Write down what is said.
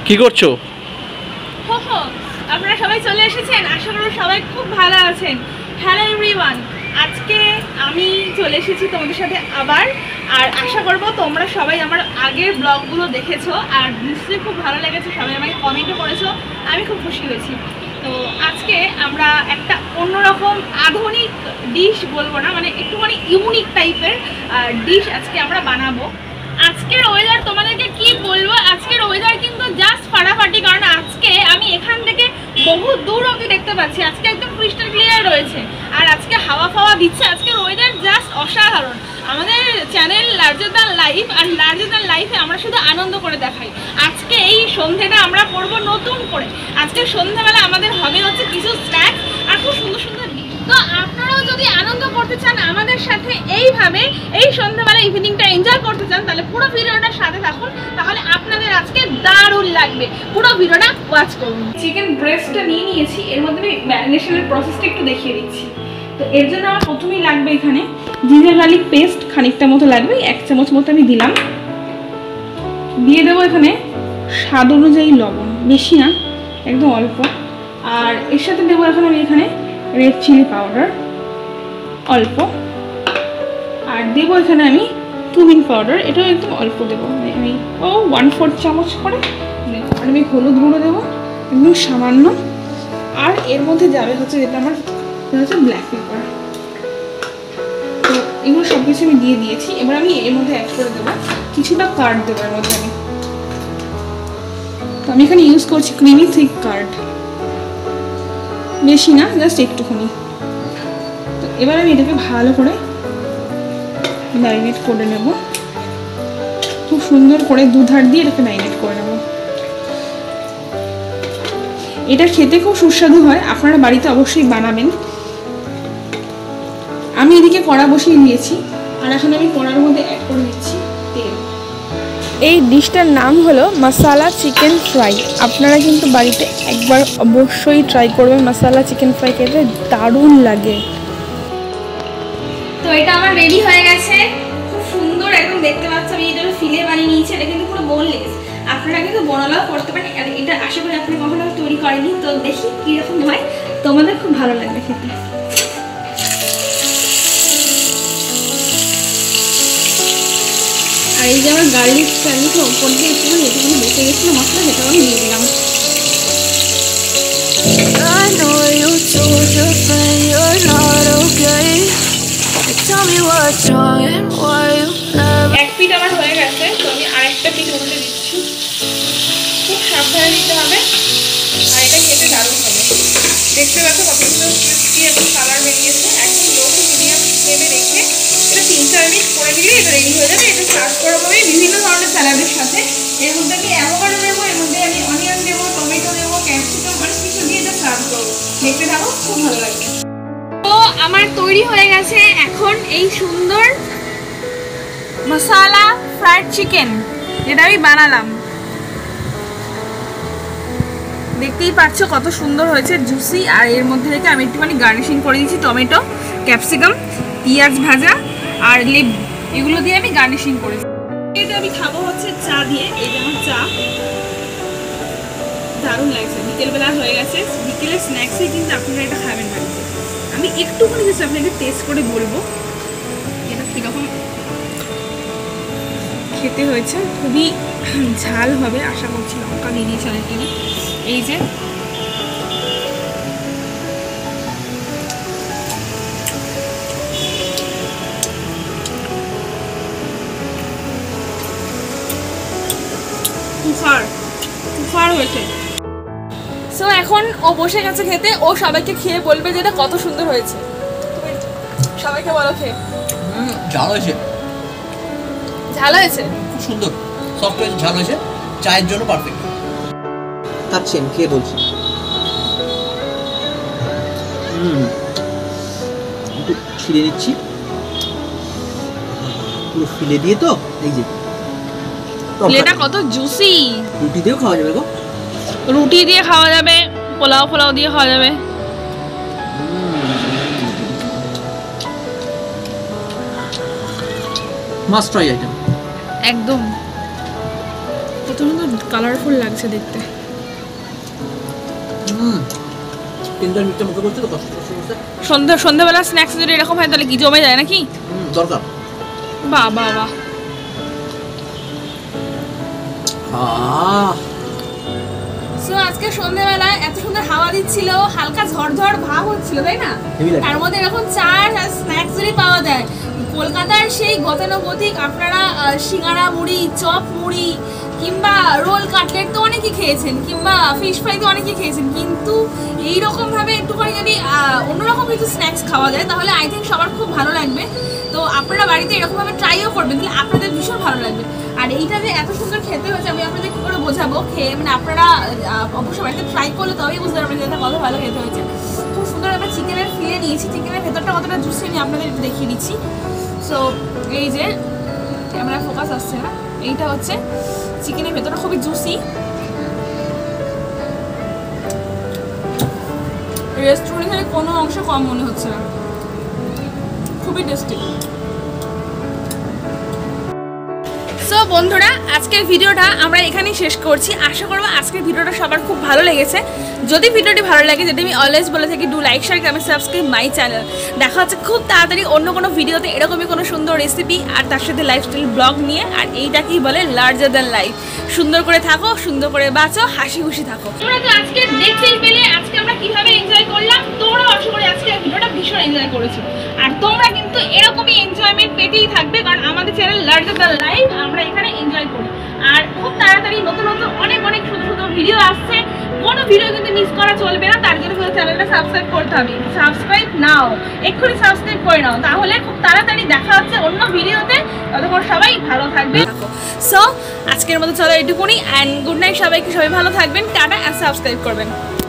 কি করছো? আপনারা সবাই চলে এসেছেন, আশা করি সবাই খুব ভালো আছেন। হ্যালো এভরিওয়ান, আজকে আমি চলে এসেছি তোমাদের সাথে আবার। আর আশা করবো তোমরা সবাই আমার আগের ব্লগগুলো দেখেছো আর নিশ্চয়ই খুব ভালো লেগেছে, সবাই আমাকে কমেন্টও করেছো, আমি খুব খুশি হয়েছি। তো আজকে আমরা একটা অন্যরকম আধুনিক ডিশ বলবো না, মানে একটুখানি ইউনিক টাইপের ডিশ আজকে আমরা বানাবো। আজকের ওয়েদার তোমাদেরকে কি বলবো, আজকের ওয়েদার কিন্তু জাস্ট ফাটাফাটি, কারণ আজকে আমি এখান থেকে বহু দূর অবধি দেখতে পাচ্ছি, আজকে একদম ক্রিস্টাল ক্লিয়ার রয়েছে আর আজকে হাওয়া ফাওয়া দিচ্ছে। আজকের ওয়েদার জাস্ট অসাধারণ। আমাদের চ্যানেল লার্জার দ্যান লাইফ, আর লার্জার দ্যান লাইফে আমরা শুধু আনন্দ করে দেখাই। আজকে এই সন্ধ্যেটা আমরা করব নতুন করে। আজকে সন্ধ্যাবেলা আমাদের হবে হচ্ছে কিছু স্ন্যাক্স আর খুব সুন্দর সুন্দর। তো আপনারাও যদি আনন্দ করতে চান আমাদের সাথে এইভাবে, এই সন্ধ্যাবেলা ইভিনিংটা এনজয় করতে চান, তাহলে পুরো ভিডিওটার সাথে থাকুন, তাহলে আপনাদের আজকে দারুণ লাগবে। পুরো ভিডিওটা ওয়াচ করুন। চিকেন ব্রেস্টটা নিয়ে নিয়েছি, এর মধ্যে আমি ম্যারিনেশনের প্রসেসটা একটু দেখিয়ে দিচ্ছি। তো এর জন্য আমার প্রথমেই লাগবে এখানে জিঞ্জার গার্লিক পেস্ট খানিকটা মতো লাগবে, 1 চামচ মতো আমি দিলাম। দিয়ে দেবো এখানে স্বাদ অনুযায়ী লবণ, বেশি না, একদম অল্প। আর এর সাথে দেবো এখন আমি এখানে রেড চিলি পাউডার অল্প, আর দেবো এখানে আমি কুমিন পাউডার, এটাও একদম অল্প দেবো, আমি 1/4 চামচ করে। আর আমি হলুদ গুঁড়ো দেবো একদম সামান্য। আর এর মধ্যে যাবে হচ্ছে যেটা আমার হচ্ছে ব্ল্যাক পেপার। তো এগুলো সব কিছু আমি দিয়ে দিয়েছি। এবার আমি এর মধ্যে অ্যাড করে দেবো কিছুটা কার্ড দেবো এর মধ্যে আমি। তো আমি এখানে ইউজ করছি ক্রিমি থিক কার্ড, বেশি না, জাস্ট একটুখানি। তো এবার আমি এটাকে ভালো করে ম্যারিনেট করে নেব, খুব সুন্দর করে দুধার দিয়ে এটাকে ম্যারিনেট করে নেব। এটা খেতে খুব সুস্বাদু হয়, আপনারা বাড়িতে অবশ্যই বানাবেন। আমি এদিকে কড়া বসিয়ে দিয়েছি, আর এখন আমি কড়ার মধ্যে অ্যাড করে দিচ্ছি তেল। এই ডিশটার নাম হলো মাসালা চিকেন ফ্রাই। আপনারা কিন্তু বাড়িতে একবার অবশ্যই ট্রাই করবেন, মাসালা চিকেন ফ্রাই খেতে দারুণ লাগে। তো এটা আমার রেডি হয়ে গেছে, খুব সুন্দর একদম দেখতে পাচ্ছি। আমি এটা ফিলে বানিয়ে নিয়েছি, এটা কিন্তু পুরো বোনলেস, আপনারা কিন্তু বনালাও করতে পারেন। আর এটা আশা করি আপনি কখনো তৈরি করেনি, তো দেখি কীরকম হয়, তোমাদের খুব ভালো লাগবে খেতে। আর এই যে আমার গার্লিক ওপর দিয়ে একটুখানি এটুকুনি বেঁচে গেছিলো মশলা, সেটাও আমি দিয়ে দিলাম। এক পিঠ আমার হয়ে গেছে, তো আমি আরেকটা পিঠ উল্টে দিচ্ছি। খুব সাবধানে দিতে হবে, আর এটা খেতে দারুণ হবে। দেখতে পাচ্ছ কত সুন্দর ক্রিস্পি এবং কালার বেরিয়েছে। একদম লো টু মিডিয়াম ফ্লেমে রেখে এটা 3-4 মিনিট করে দিলে এটা রেডি হয়ে যাবে। এটা সার্ভ করা হবে বিভিন্ন ধরনের স্যালাডের সাথে। এর মধ্যে আমি অ্যাভোকাডো দেবো, এর মধ্যে আমি অনিয়ন দেবো, টমেটো দেবো, ক্যাপসিকাম, অনেক কিছু দিয়ে এটা সার্ভ করবো। দেখতে থাকো, খুব ভালো লাগবে। তো আমার তৈরি হয়ে গেছে এখন এই সুন্দর মশালা ফ্রাইড চিকেন, যেটা আমি বানালাম। দেখতেই পাচ্ছ কত সুন্দর হয়েছে, জুসি। আর এর মধ্যে থেকে আমি একটুখানি গার্নিশিং করে দিয়েছি টমেটো, ক্যাপসিকাম, পেঁয়াজ ভাজা আর লেবু, এগুলো দিয়ে আমি গার্নিশিং করেছি। এটা আমি খাবো হচ্ছে চা দিয়ে। এই যে আমার চা, দারুণ লাগছে। বিকেলবেলা হয়ে গেছে, বিকেলের স্ন্যাক্সে কিন্তু আপনারা এটা খাবেন বাড়িতে। আমি একটুখানি জাস্ট আপনাকে টেস্ট করে বলবো এটা কীরকম খেতে হয়েছে। খুবই ঝাল হবে আশা করছি, লঙ্কা দিয়ে দিয়েছি অনেকখানি। এই যে তুফার হয়েছে। সো এখন ও বসে গেছে খেতে, ও সবাইকে খেয়ে বলবে যে এটা কত সুন্দর হয়েছে। সবাইকে বলো খেয়ে। ঝাল হয়েছে, ঝাল হয়েছে, খুব সুন্দর সফট হয়েছে, ঝাল হয়েছে, চায়ের জন্য পারফেক্ট। খাচ্ছেন, খেয়ে বলছি। একটু ছিঁড়ে নিচ্ছি পুরো ফিলে দিয়ে। তো এই যে ফিলেটা কত জুসি। রুটি দিয়েও খাওয়া যাবে গো, রুটি দিয়ে খাওয়া যাবে, পোলাও দিয়ে খাওয়া যাবে। মাস্ট ট্রাই আইটেম একদম। তো কত সুন্দর কালারফুল লাগছে দেখতে। সন্ধ্যাবেলা স্ন্যাক্স যদি এরকম হয় তাহলে কি জমে যায় নাকি? দরকার। বাহ বাহ বাহ। সো আজকে সন্ধ্যাবেলা এত সুন্দর হাওয়া দিচ্ছিল, হালকা ঝড়ঝড় ভাব হচ্ছিল, তাই না? তার মধ্যে এরকম চা আর স্ন্যাক্স যদি পাওয়া যায়, কলকাতার সেই গতানুগতিক আপনারা সিঙ্গারা মুড়ি, চপ মুড়ি কিংবা রোল কাটলেট তো অনেকেই খেয়েছেন, কিংবা ফিশ ফ্রাই তো অনেকেই খেয়েছেন, কিন্তু এইরকম ভাবে একটুখানি যদি অন্যরকম কিছু স্ন্যাক্স খাওয়া যায় তাহলে আই থিঙ্ক সবার খুব ভালো লাগবে। তো আপনারা বাড়িতে এরকমভাবে ট্রাইও করবেন, তাহলে আপনাদের ভীষণ ভালো লাগবে। আর এইটা যে এত সুন্দর খেতে হয়েছে আমি আপনাদের কী করে বোঝাবো, খেয়ে মানে আপনারা অবশ্যই বাড়িতে ট্রাই করলে তবেই বুঝতে পারবেন যে এটা কত ভালো খেতে হয়েছে। খুব সুন্দর আমরা চিকেনের ফিলে নিয়েছি, চিকেনের ভেতরটা কতটা জুসি আমি আপনাদের একটু দেখিয়ে দিচ্ছি। সো এই যে ক্যামেরা ফোকাস আসছে না, এইটা হচ্ছে চিকেনের ভেতরটা খুবই জুসি। রেস্টুরেন্টের কোনো অংশ কম মনে হচ্ছে না, খুবই টেস্টি। সো বন্ধুরা, আজকের ভিডিওটা আমরা এখানেই শেষ করছি। আশা করবো আজকের ভিডিওটা সবার খুব ভালো লেগেছে। যদি ভিডিওটি ভালো লাগে, যেটা আমি অলওয়েজ বলে থাকি, do like share comment subscribe my channel. দেখা হচ্ছে খুব তাড়াতাড়ি অন্য কোনো ভিডিওতে এরকমই কোনো সুন্দর রেসিপি আর তার সাথে লাইফস্টাইল ব্লগ নিয়ে। আর এইটাকেই বলে লার্জার দ্যান লাইফ। সুন্দর করে থাকো, সুন্দর করে বাঁচো, হাসি খুশি থাকো। তোমরা তো আজকে দেখতেই পেলে আজকে আমরা কিভাবে এনজয় করলাম। তোমরাও আশা করি আজকে ভিডিওটা ভীষণ এনজয় করেছো। আর তোমরা কিন্তু এরকমই এনজয়মেন্ট পেতেই থাকবে, কারণ আমাদের চ্যানেল লার্জার দ্যান লাইফ, আমরা এখানে এনজয় করি। আর খুব তাড়াতাড়ি নতুন নতুন অনেক সুন্দর সুন্দর ভিডিও আসছে। কোনো ভিডিও কিন্তু মিস করা চলবে না, তার জন্য চ্যানেলটা সাবস্ক্রাইব করতে হবে। সাবস্ক্রাইব নাও, এক্ষুনি সাবস্ক্রাইব করে নাও, তাহলে খুব তাড়াতাড়ি দেখা হচ্ছে অন্য ভিডিওতে। ততক্ষণ সবাই ভালো থাকবে। সো আজকের মতো চলো এটুকুনি, অ্যান্ড গুড নাইট সবাইকে। সবাই ভালো থাকবেন, টাটা, অ্যান্ড সাবস্ক্রাইব করবেন।